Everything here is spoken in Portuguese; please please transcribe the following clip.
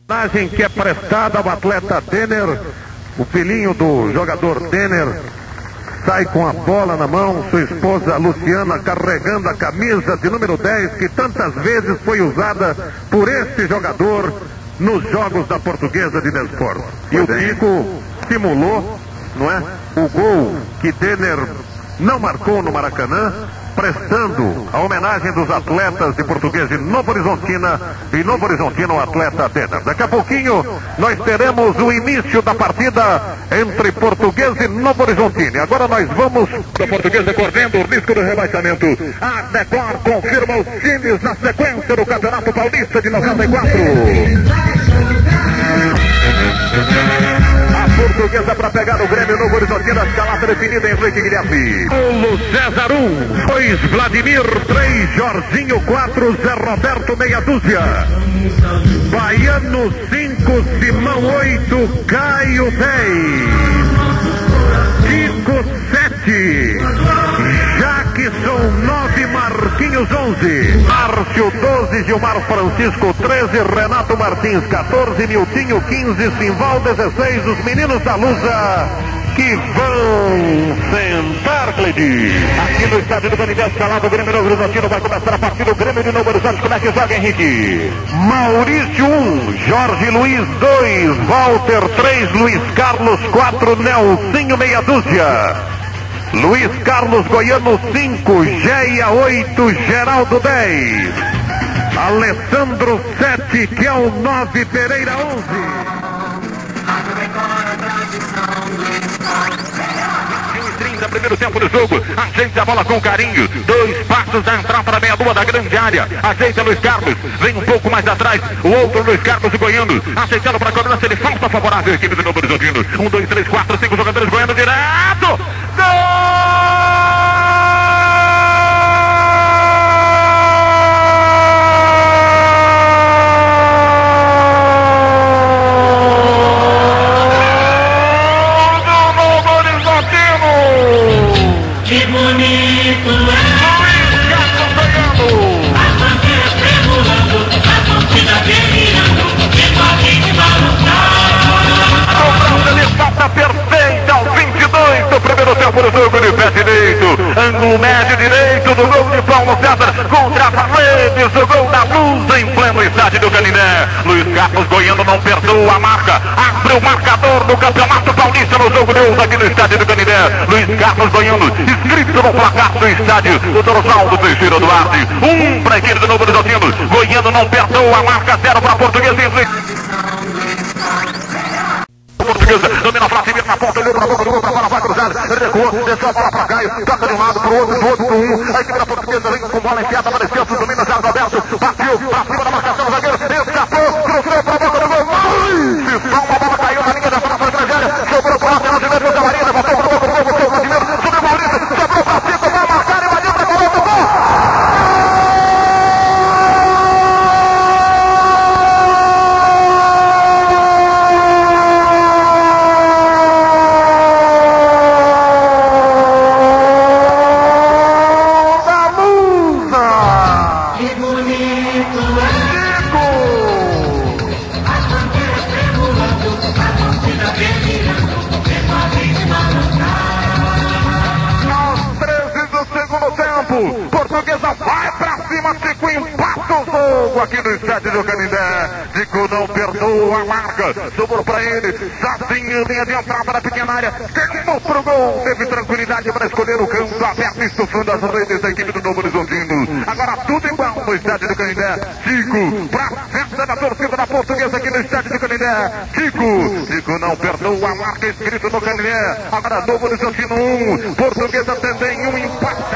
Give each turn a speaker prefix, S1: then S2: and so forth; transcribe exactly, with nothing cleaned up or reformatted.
S1: Imagem que é prestada ao atleta Denner, o filhinho do jogador Denner, sai com a bola na mão, sua esposa Luciana carregando a camisa de número dez, que tantas vezes foi usada por este jogador nos jogos da Portuguesa de Desporto. E o Pico simulou, não é, o gol que Denner não marcou no Maracanã, prestando a homenagem dos atletas de Portuguesa de Novo Horizontina e Novo Horizontino ao atleta Denner. Daqui a pouquinho nós teremos o início da partida entre Portuguesa e Novo Horizontino. E agora nós vamos... A Portuguesa correndo o risco do rebaixamento. A Decor confirma os times na sequência do Campeonato Paulista de noventa e quatro. A Portuguesa para pegar o Grêmio Novo Horizontino, a escalada definida em Henrique Guilherme. Paulo César um, dois Vladimir, três Jorginho, quatro Zé Roberto, meia dúzia. Baiano cinco, Simão oito, Caio dez. Chico sete, Jackson nove, Marquinhos onze, Márcio doze, Gilmar Francisco treze, Renato Martins quatorze, Miltinho quinze, Simval dezesseis, os meninos da Lusa que vão sentar, Cleide. Aqui no estádio do Canindé, escalado o Grêmio Novo Horizontino, vai começar a partida. O Grêmio de Novo Horizonte, como é que joga, Henrique? Maurício um, Jorge Luiz dois, Walter três, Luiz Carlos quatro, Nelsinho meia dúzia. Luiz Carlos Goiano cinco, Geia oito, Geraldo dez. Alessandro sete, Kel nove, Pereira onze. Primeiro tempo do jogo, ajeita a bola com carinho, dois passos da entrada para a meia-lua da grande área, ajeita Luiz Carlos, vem um pouco mais atrás, o outro Luiz Carlos goiano, ajeitando para a cobrança, ele falta favorável, equipe do Novo Horizontino, um, dois, três, quatro, cinco jogadores goiano direto, gol!
S2: Que bonito é Luiz Carlos ganhando, as bandeiras tremulando, a torcida guerreando, que pode de balançar.
S1: Cobrança de falta perfeita ao vinte e dois do primeiro tempo do jogo, de pé direito, ângulo médio direito do gol de Paulo César contra a Paredes, o gol da Luz em pleno estádio do Canindé. Luiz Carlos Goiano não perdoa a marca, abre o marcador do Campeonato Paulista no jogo de hoje aqui no estádio do Canindé. Luiz Carlos Goiano, escrito no placar do estádio do Dorosvaldo Teixeira Duarte, um para a equipe do Novo Horizontino. Goiano não perdoa a marca, zero para a Portuguesa. Portuguesa, domina a Vladimir na ponta, olhou para a boca do gol, a bola vai cruzar, recuou, deixou a bola para Caio, toca de um lado para o outro, do outro para um, a equipe da Portuguesa vem com bola enfiada para a esquerda, domina Zé Roberto, bateu para cima da marcação do zagueiro, escapou, cruzou para a boca do gol, se salva, a bola caiu na linha da frente da grande área, sobrou para o lateral direito do Camarinha, voltou para o gol, voltou para o Vladimir, subiu o Maurício, sobrou para Chico, vai marcar, invadiu para o outro gol! Portuguesa vai pra cima, Chico empata o jogo aqui no estádio do Canindé. Chico não perdoa a marca, sobrou pra ele, Sazinho, linha de entrada na pequena área, queimou pro gol, teve tranquilidade para escolher o canto aberto, estufando as redes da equipe do Novo Horizontino. Agora tudo igual no estádio do Canindé. Chico pra festa da torcida da Portuguesa aqui no estádio do Canindé. Chico, Chico não perdoa a marca, escrito no Canindé. Agora Novo Horizontino um, Portuguesa também um empate.